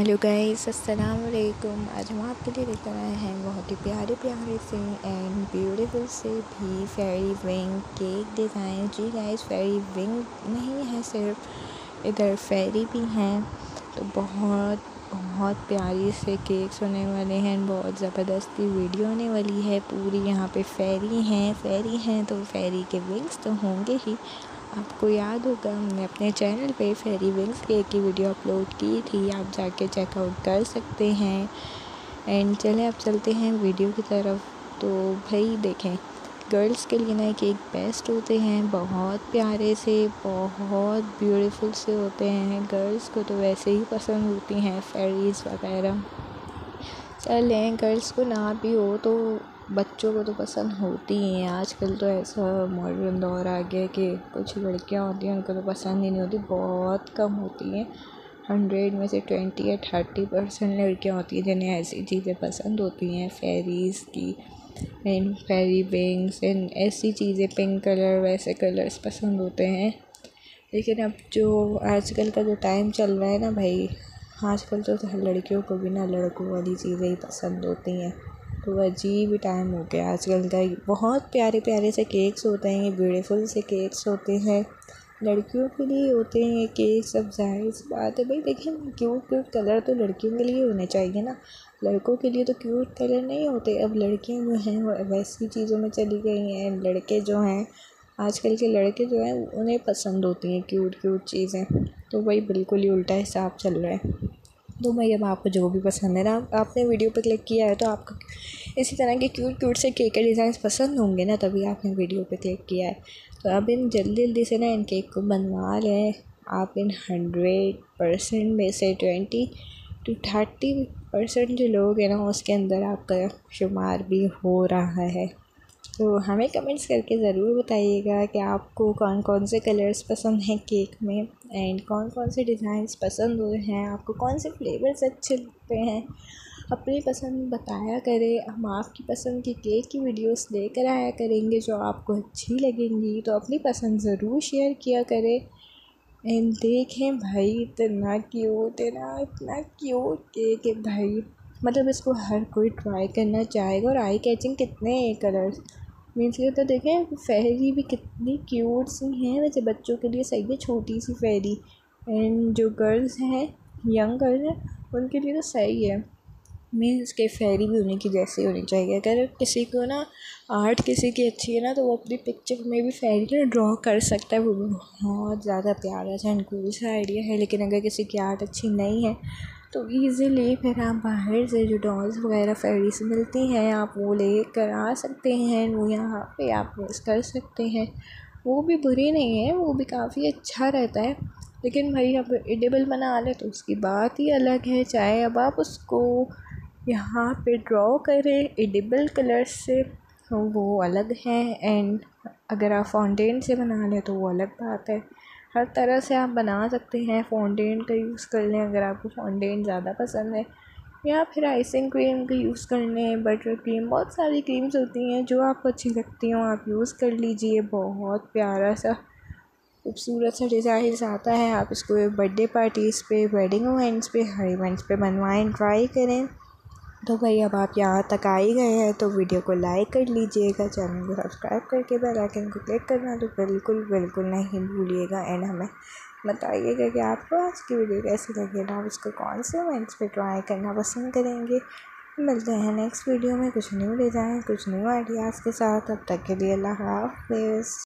Hello guys, अस्सलाम वालेकुम। आज हम आपके लिए लेकर आए हैं बहुत ही प्यारे प्यारे से एंड ब्यूटीफुल से भी फेरी विंग केक डिज़ाइन। जी गाइस, फेरी विंग नहीं है सिर्फ, इधर फेरी भी हैं। तो बहुत बहुत प्यारी से केक्स होने वाले हैं। बहुत ज़बरदस्ती वीडियो होने वाली है पूरी। यहाँ पे फेरी हैं तो फेरी के विंग्स तो होंगे ही। आपको याद होगा हमने अपने चैनल पे फेरी विंग्स केक की वीडियो अपलोड की थी, आप जाके चेकआउट कर सकते हैं। एंड चले अब चलते हैं वीडियो की तरफ। तो भाई देखें, गर्ल्स के लिए ना केक बेस्ट होते हैं, बहुत प्यारे से, बहुत ब्यूटीफुल से होते हैं। गर्ल्स को तो वैसे ही पसंद होती हैं फेरीज़ वगैरह। चलें, गर्ल्स को ना भी हो तो बच्चों को तो पसंद होती ही हैं। आजकल तो ऐसा मॉडर्न दौर आ गया कि कुछ लड़कियां होती हैं उनको तो पसंद ही नहीं होती, बहुत कम होती हैं। 100 में से 20 या 30% लड़कियां होती हैं जिन्हें ऐसी चीज़ें पसंद होती हैं, फेरीज़ की एंड फेरी विंग्स एंड ऐसी चीज़ें, पिंक कलर वैसे कलर्स पसंद होते हैं। लेकिन अब जो आजकल का जो टाइम चल रहा है ना भाई, आजकल तो लड़कियों को भी ना लड़कों वाली चीज़ें ही पसंद होती हैं। तो अजीब ही टाइम हो गया आजकल का। बहुत प्यारे प्यारे से केक्स होते हैं, ब्यूटीफुल से केक्स होते हैं। लड़कियों के लिए होते हैं ये केक, सब जाहिर सी बात है भाई। देखिए, क्यूट क्यूट कलर तो लड़कियों के लिए होने चाहिए ना, लड़कों के लिए तो क्यूट कलर नहीं होते। अब लड़कियां जो हैं वो वैसी चीज़ों में चली गई हैं, लड़के जो हैं आजकल के लड़के जो हैं उन्हें पसंद होती हैं क्यूट क्यूट चीज़ें। तो वही बिल्कुल ही उल्टा हिसाब चल रहा है। तो भाई अब आपको जो भी पसंद है ना, आपने वीडियो पर क्लिक किया है तो आपको इसी तरह के क्यूट क्यूट से केक के डिज़ाइंस पसंद होंगे ना, तभी आपने वीडियो पे क्लिक किया है। तो अब इन जल्दी जल्दी से ना इन केक को बनवा लें। आप इन 100% में से 20 to 30% जो लोग हैं ना उसके अंदर आपका शुमार भी हो रहा है। तो हमें कमेंट्स करके ज़रूर बताइएगा कि आपको कौन कौन से कलर्स पसंद हैं केक में एंड कौन कौन से डिज़ाइंस पसंद हुए हैं, आपको कौन से फ्लेवर्स अच्छे लगते हैं। अपनी पसंद बताया करें, हम आपकी पसंद की केक की वीडियोस लेकर आया करेंगे जो आपको अच्छी लगेंगी। तो अपनी पसंद ज़रूर शेयर किया करें। एंड देखें भाई, इतना क्यूट है ना, इतना क्यूट केक है भाई। मतलब इसको हर कोई ट्राई करना चाहेगा। और आई कैचिंग कितने कलर्स, मीन्स ये तो देखें, फेरी भी कितनी क्यूट सी हैं। वैसे बच्चों के लिए सही है छोटी सी फेरी, एंड जो गर्ल्स हैं, यंग गर्ल्स हैं, उनके लिए तो सही है। मीन्स के फेरी भी उन्हीं की जैसी होनी चाहिए। अगर किसी को ना आर्ट किसी की अच्छी है ना तो वो अपनी पिक्चर में भी फेरी ना ड्रॉ कर सकता है। वो बहुत ज़्यादा प्यारा सा एंड कूल सा आइडिया है। लेकिन अगर किसी की आर्ट अच्छी नहीं है तो ईज़िली फिर आप बाहर से जो डॉल्स वगैरह फेरी से मिलती हैं आप वो ले कर आ सकते हैं, वो यहाँ पे आप यूज़ कर सकते हैं। वो भी बुरी नहीं है, वो भी काफ़ी अच्छा रहता है। लेकिन भाई अब एडिबल बना ले तो उसकी बात ही अलग है। चाहे अब आप उसको यहाँ पे ड्रॉ करें एडिबल कलर्स से तो वो अलग है, एंड अगर आप फाउंटेन से बना लें तो वो अलग बात है। हर तरह से आप बना सकते हैं। फाउंटेन का यूज़ कर लें अगर आपको फाउंटेन ज़्यादा पसंद है, या फिर आइसिंग क्रीम का यूज़ कर लें, बटर क्रीम, बहुत सारी क्रीम्स होती हैं जो आपको अच्छी लगती हों आप यूज़ कर लीजिए। बहुत प्यारा सा खूबसूरत सा डिज़ाइन आता है। आप इसको बर्थडे पार्टीज़ पे, वेडिंग इवेंट्स पे, हर इवेंट्स पे बनवाएं, ट्राई करें। तो भाई अब आप यहाँ तक आ ही गए हैं तो वीडियो को लाइक कर लीजिएगा, चैनल को सब्सक्राइब करके बेल आइकन को क्लिक करना तो बिल्कुल बिल्कुल नहीं भूलिएगा। एंड हमें बताइएगा कि आपको आज की वीडियो कैसी लगी और आप इसको कौन से इवेंट्स पे ट्राई करना पसंद करेंगे। मिलते हैं नेक्स्ट वीडियो में कुछ न्यू डिज़ाइन, कुछ न्यू आइडियाज़ के साथ। तब तक के लिए अल्लाह हाफ़िज़।